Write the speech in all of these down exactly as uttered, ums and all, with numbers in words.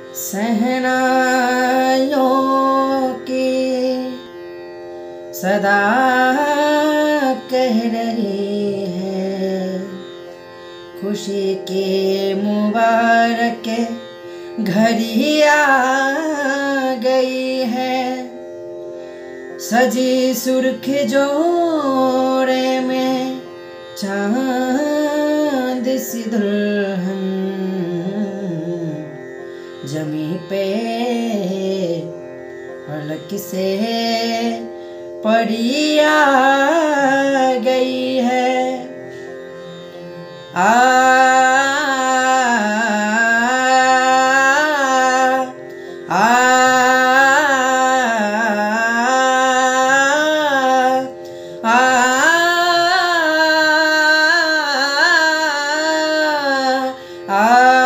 सहनाइयों की सदा कह रही है, खुशी की मुबारक घड़ी आ गई है। सजी सुर्ख जोड़े में चांद सी दुल्हन जमी पे पलक से पड़ी आ गई है। आ आ आ आ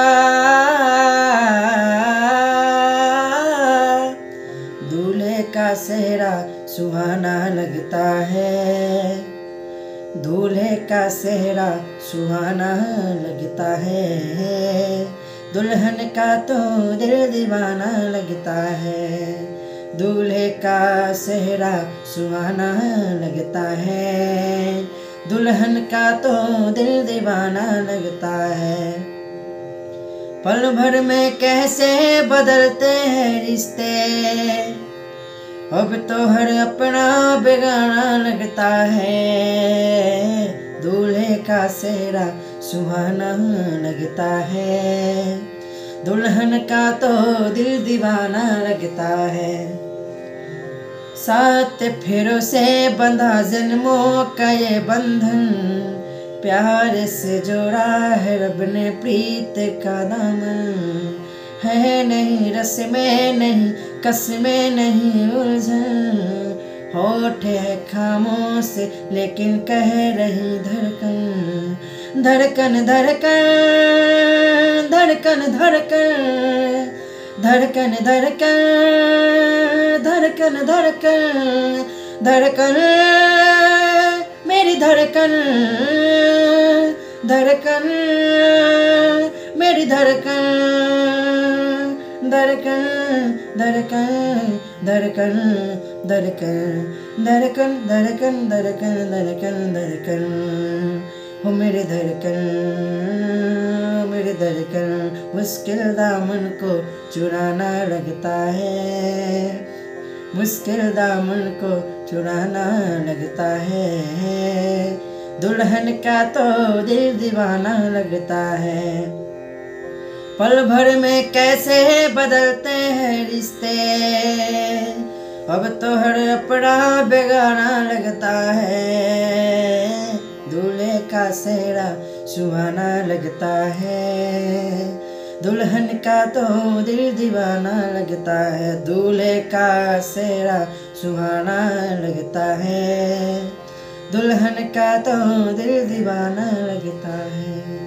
दूल्हे का सेहरा सुहाना लगता है, दूल्हे का सेहरा सुहाना लगता है। दुल्हन का तो दिल दीवाना लगता है, दूल्हे का सेहरा सुहाना लगता है। दुल्हन का तो दिल दीवाना लगता है। पल भर में कैसे बदलते हैं रिश्ते, अब तो हर अपना बेगाना लगता है। दूल्हे का सेहरा सुहाना लगता है, दुल्हन का तो दिल दीवाना लगता है। सात फेरों से बंधा जन्मों का ये बंधन, प्यार से जोड़ा है रब ने प्रीत का दामन। है नहीं रस में नहीं कस में नहीं उलझन, होठ है खामोश लेकिन कह रही धड़कन। धड़कन धड़कन धड़कन धड़कन धड़कन धड़कन धड़कन धड़कन धड़कन मेरी धड़कन धड़कन मेरी धड़कन धड़कन धड़कन धड़कन धड़कन धड़कन धड़कन धड़कन धड़कन धड़कन हो मेरे धड़कन मेरे धड़कन। मुश्किल दामन को चुराना लगता है, मुश्किल दामन को चुराना लगता है। दुल्हन का तो दिल दीवाना लगता है। पल भर में कैसे बदलते हैं रिश्ते, अब तो हर अपना बेगाना लगता है। दूल्हे का सेहरा सुहाना लगता है, दुल्हन का तो दिल दीवाना लगता है। दूल्हे का सेहरा सुहाना लगता है, दुल्हन का तो दिल दीवाना लगता है।